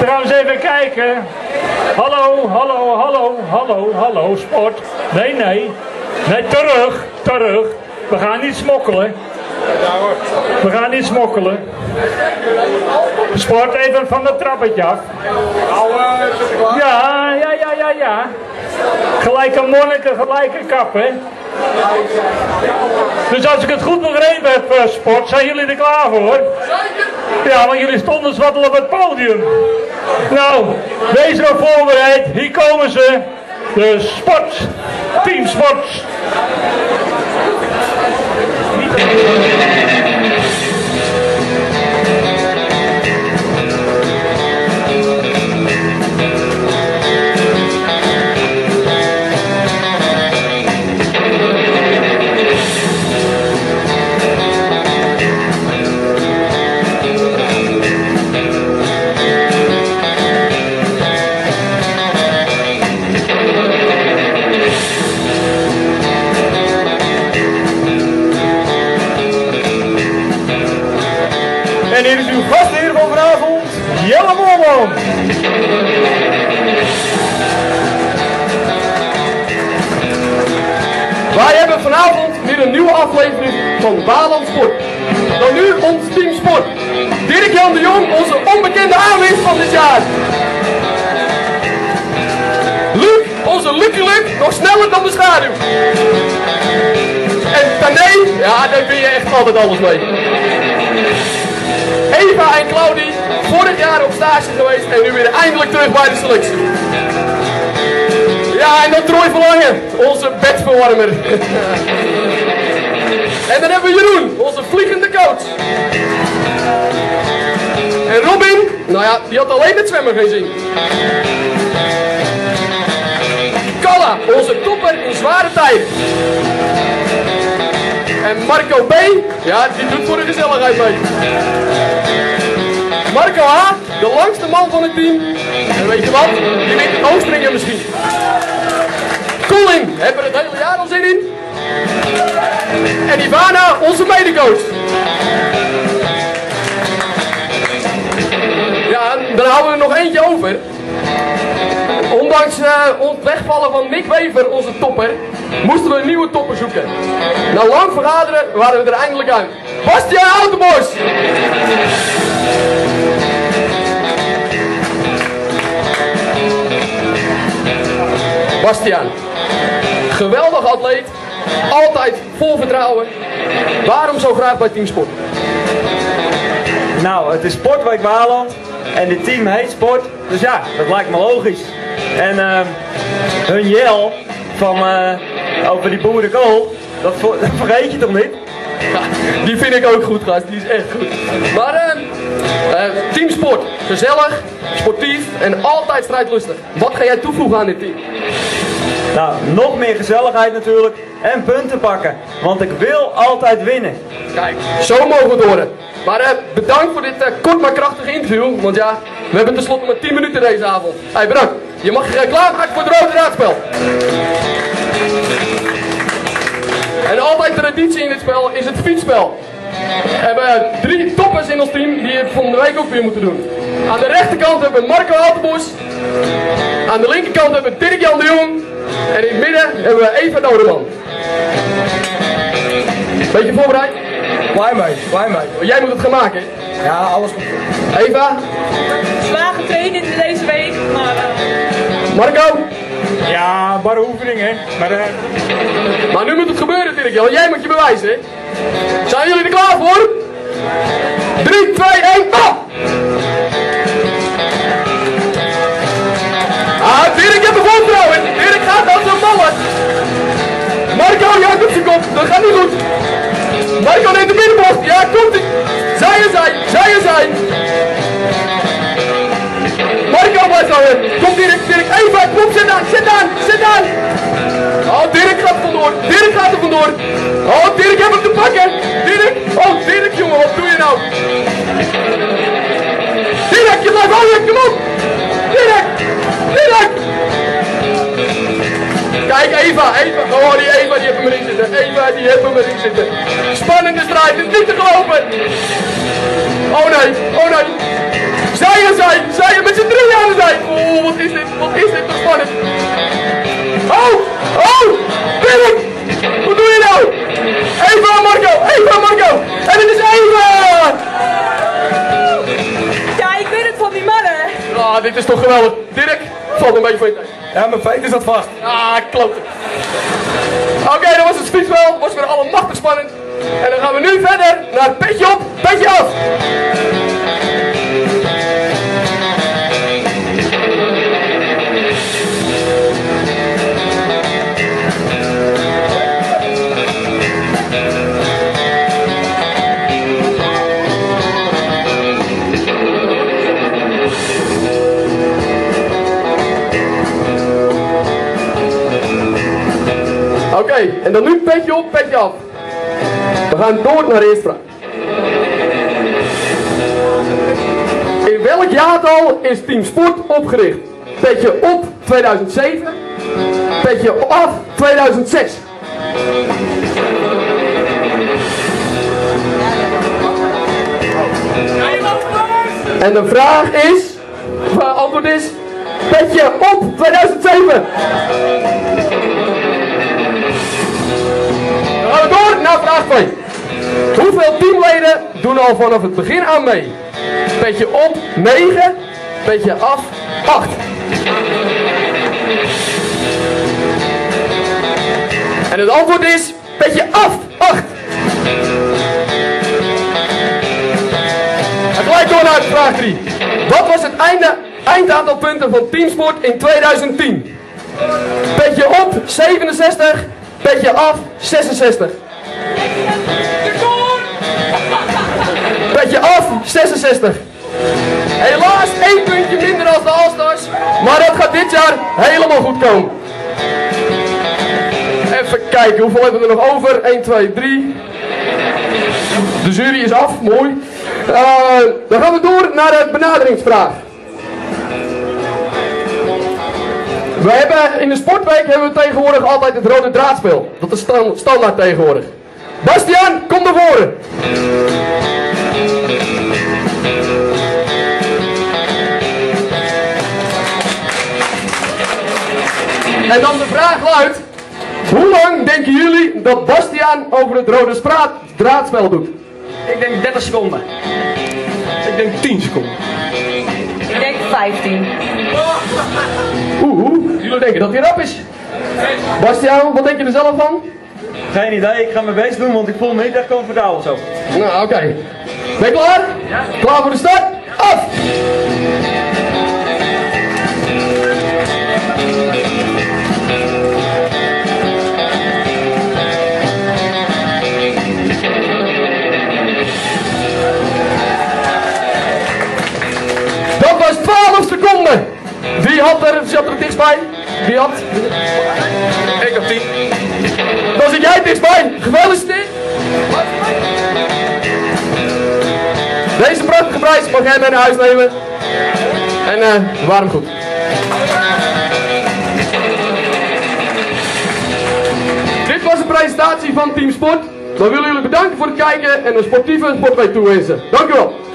Trouwens even kijken. Hallo, hallo, hallo, hallo, hallo, sport. Nee, nee. Nee, terug. We gaan niet smokkelen. We gaan niet smokkelen. Sport even van het trappetje af. Ja. Gelijke monniken, gelijke kap, hè. Dus als ik het goed begrepen heb, sport, zijn jullie er klaar voor? Ja, want jullie stonden zwaddelen op het podium. Nou, wees erop voorbereid. Hier komen ze. De sport. Team Sport. En hier is uw gastheer van vanavond, Jelle Moorman. Wij hebben vanavond weer een nieuwe aflevering van Waland Sport. Dan nu ons Team Sport. Dirk-Jan de Jong, onze onbekende aanwinst van dit jaar. Luc, onze Lucky Luke, nog sneller dan de schaduw. En Tané, ja, daar ben je echt altijd alles mee. Eva en Claudie, vorig jaar op stage geweest en nu weer eindelijk terug bij de selectie. Ja, en dan Troy Verlangen, onze bedverwarmer. En dan hebben we Jeroen, onze vliegende coach. En Robin, nou ja, die had alleen het zwemmen geen zin. Kalla, onze topper in zware tijden. En Marco B, ja, die doet voor de gezelligheid mee. Marco A, de langste man van het team. En weet je wat? Die wint het hoogspringen misschien. Colin, hebben we het hele jaar al zin in. En Ivana, onze medecoach. Ja, dan houden we er nog eentje over. Ondanks ons wegvallen van Nick Wever, onze topper, moesten we een nieuwe topper zoeken. Na lang vergaderen waren we er eindelijk uit. Bastiaan Outenbos! Bastiaan, geweldig atleet, altijd vol vertrouwen. Waarom zo graag bij Team Sport? Nou, het is Sportweek Waland en dit team heet Sport, dus ja, dat lijkt me logisch. En hun Jel van over die boerenkool, dat vergeet je toch niet? Ja, die vind ik ook goed, gast, die is echt goed. Maar Team Sport, gezellig, sportief en altijd strijdlustig. Wat ga jij toevoegen aan dit team? Nou, nog meer gezelligheid natuurlijk en punten pakken, want ik wil altijd winnen. Kijk, zo mogen we het horen. Maar bedankt voor dit kort maar krachtig interview, want ja, we hebben tenslotte maar 10 minuten deze avond. Hey, bedankt. Je mag je klaarmaken voor het rode draadspel. En altijd traditie in dit spel is het fietsspel. We hebben 3 toppers in ons team die het volgende week ook weer moeten doen. Aan de rechterkant hebben we Marco Altenbos. Aan de linkerkant hebben we Dirk-Jan de Jong. En in het midden hebben we Eva Nodeman. Beetje voorbereid? Blij mee. Jij moet het gaan maken. Ja, alles goed. Eva? Zwaar getraind in deze week, maar... Marco? Ja, barre oefeningen. Maar nu moet het gebeuren, Dirk-Jan. Jij moet je bewijzen, hè? Zijn jullie er klaar voor? 3, 2, 1, bam! Ah, Dirk, je hebt er vertrouwen. Dirk gaat als een malle. Marco, jij op zijn kop. Dat gaat niet goed. Marco neemt de binnenbocht. Ja, komt ie. Zij en zij. Marco blijft hangen. Komt Dirk. Eva, kom, zit aan. Oh, Dirk gaat er vandoor. Oh, Dirk heeft hem te pakken. Dirk, jongen, wat doe je nou? Dirk, je blijft hangen, kom op. Dirk. Kijk, Eva. Oh, die Eva, die heeft hem erin zitten. Spannende strijd, het is niet te gelopen. Oh nee. Zij met z'n drieën aan de zij. Oh, wat is dit toch spannend. Oh, Dirk, wat doe je nou? Eva Marco, en het is Eva. Ja, ik weet het van die mannen. Ah, dit is toch geweldig. Dirk, valt een beetje van je tijd. Ja, mijn feit is dat vast. Ah, klopt. Oké, dat was het fietsspel. Was weer allemachtig spannend. En dan gaan we nu verder naar petje op, petje af. Oké, en dan nu petje op, petje af. We gaan door naar de eerste vraag. In welk jaartal is Team Sport opgericht? Petje op 2007, petje af 2006. En de vraag is, het antwoord is, petje op 2007. Dan gaan we door naar vraag 2. Hoeveel teamleden doen al vanaf het begin aan mee? Petje op 9, petje af 8. En het antwoord is petje af 8. En gelijk door naar vraag 3. Wat was het eindaantal punten van Teamsport in 2010? Petje op 67, petje af 66. Petje af 66. Helaas 1 puntje minder als de All-Stars, maar dat gaat dit jaar helemaal goed komen. Even kijken, hoeveel hebben we er nog over? 1, 2, 3. De jury is af, mooi. Dan gaan we door naar de benaderingsvraag. We hebben in de sportweek hebben we tegenwoordig altijd het rode draadspel. Dat is standaard tegenwoordig. Bastiaan, kom naar voren. En dan de vraag luidt, hoe lang denken jullie dat Bastiaan over het rode draadspel doet? Ik denk 30 seconden. Ik denk 10 seconden. Ik denk 15. Jullie denken dat hij rap is. Bastiaan, wat denk je er zelf van? Geen idee, ik ga mijn best doen, want ik voel me niet echt comfortabel zo. Nou, oké. Ben je klaar? Ja. Klaar voor de start? Af! Dat was 12 seconden. Wie zat er dichtstbij? Wie had? Ik had 10. Dan zit jij dichtstbij. Gefeliciteerd. Deze prachtige prijs mag jij mee naar huis nemen. En bewaar hem goed. Dit was de presentatie van Team Sport. Dan willen jullie bedanken voor het kijken en een sportieve sportweek toewensen. Dank u wel.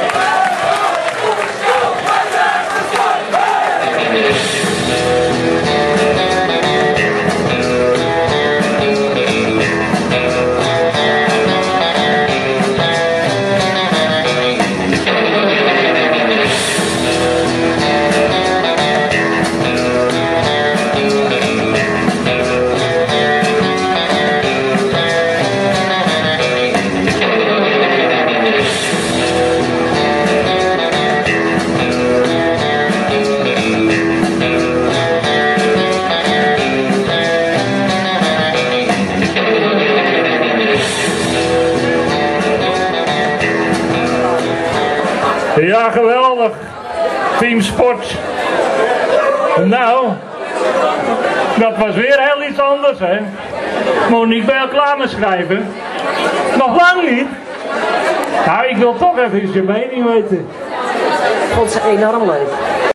Ja, geweldig. Team Sport. Nou, dat was weer heel iets anders, hè. Monique, ben je al klaar met schrijven? Nog lang niet? Nou, ik wil toch even je mening weten. Ik vond ze enorm leuk.